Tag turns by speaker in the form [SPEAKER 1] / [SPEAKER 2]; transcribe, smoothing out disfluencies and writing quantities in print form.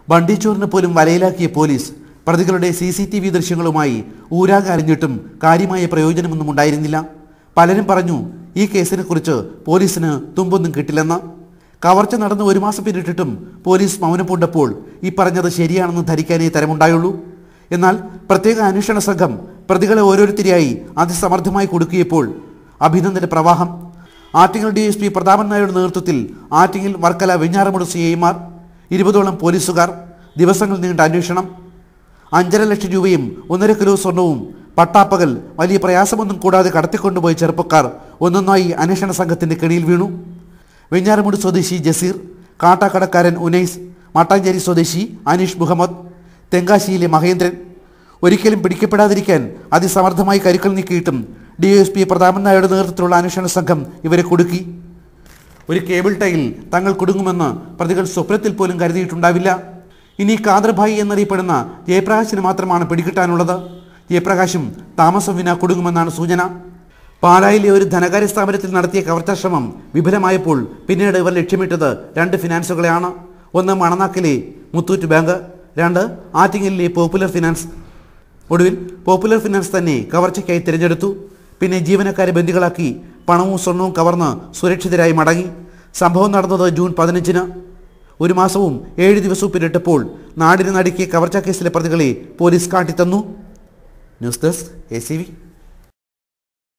[SPEAKER 1] വണ്ടിച്ചോറിന് പോലും വലയിലാക്കിയ പോലീസ് പ്രതികളുടെ CCTV ദൃശ്യങ്ങളുമായി ഊരാകെ അലഞ്ഞിട്ടും കാര്യമായ പ്രയോജനമൊന്നും ഉണ്ടായിരുന്നില്ല. പലരും പറഞ്ഞു ഈ കേസിനെ കുറിച്ച് പോലീസിന് തുമ്പൊന്നും കിട്ടില്ലെന്ന്. കവർച്ച നടന്ന് 1 മാസം പിന്നിട്ടിട്ടും പോലീസ് മൗനം പൂണ്ടപ്പോൾ ഈ പറഞ്ഞത് ശരിയാണെന്ന് ധരിക്കാനേ തരമുണ്ടായുള്ളൂ. എന്നാൽ പ്രത്യേക അന്വേഷണ സംഘം പ്രതികളെ ഓരോരുത്തരെയായി അതിസമർത്ഥമായി കൊടുക്കിയപ്പോൾ അഭിനന്ദന പ്രവാഹം. ആറ്റിങ്ങൽ DSP പ്രതാപൻ നായരുടെ നേതൃത്വത്തിൽ ആറ്റിങ്ങൽ, വർക്കല, വെഞ്ഞാറമൂട് CIമാർ, 20ഓളം പോലീസുകാർ, ദിവസങ്ങൾ നീണ്ട അന്വേഷണം. 5.5 ലക്ഷം രൂപയും 1.5 കിലോ സ്വർണവും പട്ടാപ്പകൽ വലിയ പ്രയാസമൊന്നും കൂടാതെ കടത്തിക്കൊണ്ടുപോയ ചെറുപ്പക്കാർ ഒന്നൊന്നായി അന്വേഷണ സംഘത്തിൻ്റെ കെണിയിൽ വീണു. വെഞ്ഞാറമൂട് സ്വദേശി ജസീർ, കാട്ടാക്കടക്കാരൻ ഉനൈസ്, മട്ടാഞ്ചേരി സ്വദേശി അനീഷ് മുഹമ്മദ്, തെങ്കാശിയിലെ മഹേന്ദ്രൻ. ഒരിക്കലും പിടിക്കപ്പെടാതിരിക്കാൻ അതിസമർത്ഥമായി കരുക്കൾ നീക്കിയിട്ടും DSP പ്രതാപൻ നായരുടെ നേതൃത്വത്തിലുള്ള അന്വേഷണ സംഘം ഇവരെ കുടുക്കി. ഒരു കേബിൾ ടൈൽ തങ്ങൾ കുടുങ്ങുമെന്ന് പ്രതികൾ സ്വപ്നത്തിൽ പോലും കരുതിയിട്ടുണ്ടാവില്ല. ഇനി കാദർഭായി എന്നറിയപ്പെടുന്ന ജയപ്രകാശിന് മാത്രമാണ് പിടികിട്ടാനുള്ളത്. ജയപ്രകാശും താമസം വിന കുടുങ്ങുമെന്നാണ് സൂചന. പാലായിലെ ഒരു ധനകാര്യ സ്ഥാപനത്തിൽ നടത്തിയ കവർച്ചാശ്രമം വിഫലമായപ്പോൾ പിന്നീട് ഇവർ ലക്ഷ്യമിട്ടത് 2 ഫിനാൻസുകളെയാണ്. ഒന്ന് മണനാക്കിലെ മുത്തൂറ്റ് ബാങ്ക്, 2 ആറ്റിങ്ങലിലെ പോപ്പുലർ ഫിനാൻസ്. ഒടുവിൽ പോപ്പുലർ ഫിനാൻസ് തന്നെ കവർച്ചയ്ക്കായി തിരഞ്ഞെടുത്തു. പിന്നെ ജീവനക്കാരെ ബന്ദികളാക്കി പണവും സ്വർണവും കവർന്ന് സുരക്ഷിതരായി മടങ്ങി. സംഭവം നടന്നത് ജൂൺ 15-ന്. 1 മാസവും 7 ദിവസവും പിന്നിട്ടപ്പോൾ നാടിന് നടുക്കിയ കവർച്ചാ കേസിലെ പ്രതികളെ പോലീസ് കാട്ടിത്തന്നു. News desk ACV.